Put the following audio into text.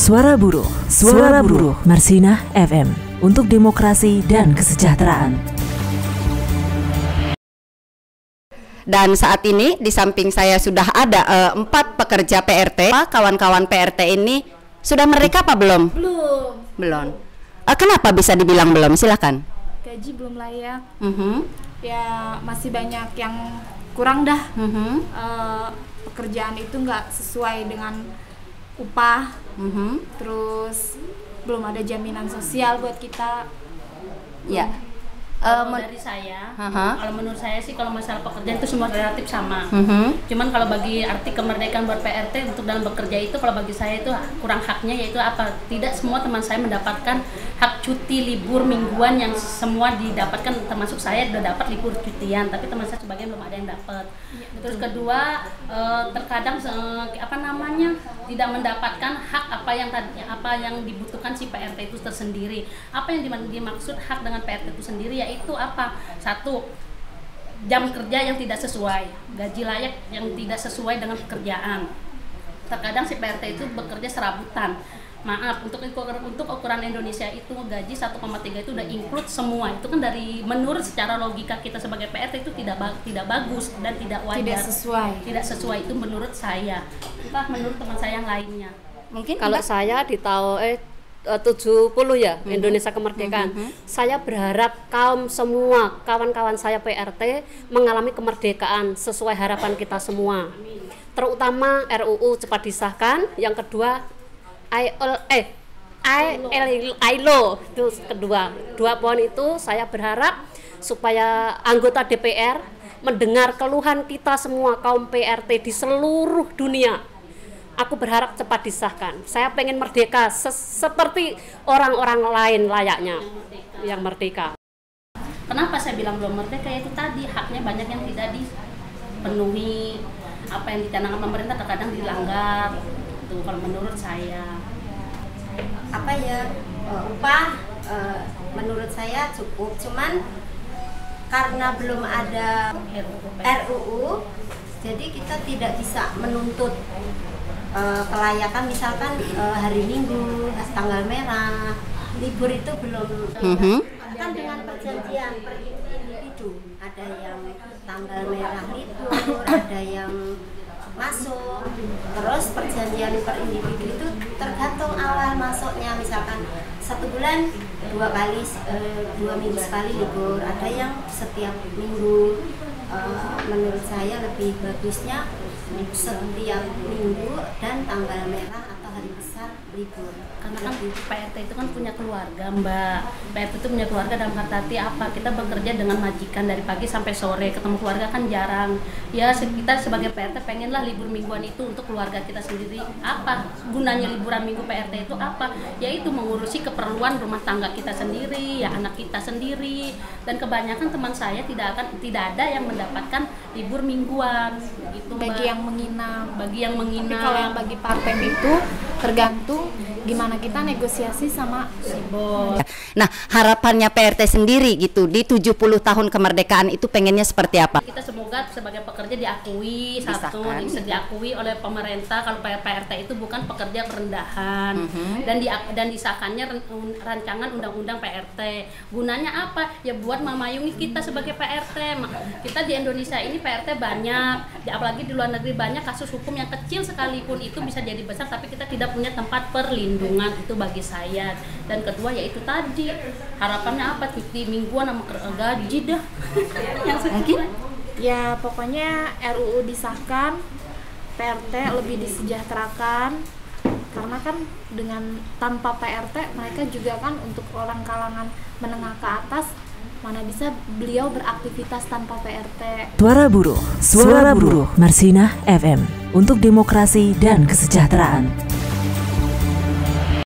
Suara Buruh Marsinah FM untuk demokrasi dan kesejahteraan. Dan saat ini di samping saya sudah ada 4 pekerja PRT. Kawan-kawan PRT ini sudah mereka apa belum? Belum. Kenapa bisa dibilang belum? Silakan. Gaji belum layak. Ya masih banyak yang kurang dah. Pekerjaan itu nggak sesuai dengan upah. Terus belum ada jaminan sosial buat kita. Ya. Dari saya, kalau menurut saya sih kalau masalah pekerjaan itu semua relatif sama. Cuman kalau bagi arti kemerdekaan buat PRT untuk dalam bekerja itu, kalau bagi saya itu kurang haknya, yaitu apa? Tidak semua teman saya mendapatkan hak cuti libur mingguan yang semua didapatkan, termasuk saya sudah dapat libur cutian, tapi teman saya sebagian belum ada yang dapat. Terus kedua, terkadang tidak mendapatkan hak apa yang dibutuhkan si PRT itu tersendiri. Apa yang dimaksud hak dengan PRT itu sendiri ya itu apa? 1, jam kerja yang tidak sesuai, gaji layak yang tidak sesuai dengan pekerjaan. Terkadang si PRT itu bekerja serabutan. Maaf, untuk ukuran Indonesia itu gaji 1,3 itu udah include semua. Itu kan menurut secara logika kita sebagai PRT itu tidak bagus dan tidak wajar. Tidak sesuai itu menurut saya. Entah menurut teman saya yang lainnya. Mungkin kalau saya di tahun 70 ya, Indonesia kemerdekaan. Saya berharap semua kawan-kawan saya PRT mengalami kemerdekaan sesuai harapan kita semua. Terutama RUU cepat disahkan. Yang kedua ILO itu kedua. 2 poin itu saya berharap supaya anggota DPR mendengar keluhan kita semua kaum PRT di seluruh dunia. Aku berharap cepat disahkan. Saya pengen merdeka seperti orang-orang lain layaknya yang merdeka. Kenapa saya bilang belum merdeka? Yaitu tadi haknya banyak yang tidak dipenuhi. Apa yang dicanangkan pemerintah terkadang dilanggar. Itu kalau menurut saya. Upah menurut saya cukup. Cuman karena belum ada RUU, jadi kita tidak bisa menuntut kelayakan, misalkan hari Minggu, tanggal merah, libur itu belum. Kan dengan perjanjian per individu, ada yang tanggal merah libur, ada yang masuk. Terus perjanjian per individu itu tergantung awal masuknya, misalkan 1 bulan 2 minggu sekali libur, ada yang setiap minggu. Menurut saya lebih bagusnya setiap minggu dan tanggal merah atau hari besar libur. Karena kan PRT itu kan punya keluarga, Mbak. PRT itu punya keluarga dalam arti apa? Kita bekerja dengan majikan dari pagi sampai sore, ketemu keluarga kan jarang. Ya kita sebagai PRT pengenlah libur mingguan itu untuk keluarga kita sendiri. Apa gunanya liburan minggu PRT itu apa? Yaitu mengurusi keperluan rumah tangga kita sendiri, ya anak kita sendiri. Dan kebanyakan teman saya tidak ada yang mendapatkan libur mingguan gitu, Mbak. Bagi yang menginap. Tapi kalau yang bagi part-time itu tergantung gimana kita negosiasi sama si bos. Nah, harapannya PRT sendiri gitu di 70 tahun kemerdekaan itu pengennya seperti apa? Kita semoga sebagai pekerja diakui, diakui oleh pemerintah kalau PRT itu bukan pekerja rendahan. Dan disahkannya rancangan undang-undang PRT. Gunanya apa? Ya buat memayungi kita sebagai PRT. Kita di Indonesia ini PRT banyak, apalagi di luar negeri banyak kasus hukum yang kecil sekalipun itu bisa jadi besar, tapi kita tidak punya tempat perlindungan. Itu bagi saya. Dan kedua yaitu tadi harapannya apa? Cuti mingguan sama gaji dah. Yang sedikit. Ya pokoknya RUU disahkan, PRT lebih disejahterakan. Karena kan dengan tanpa PRT mereka juga kan untuk orang kalangan menengah ke atas, mana bisa beliau beraktivitas tanpa PRT. Suara Buruh Marsinah FM untuk demokrasi dan kesejahteraan.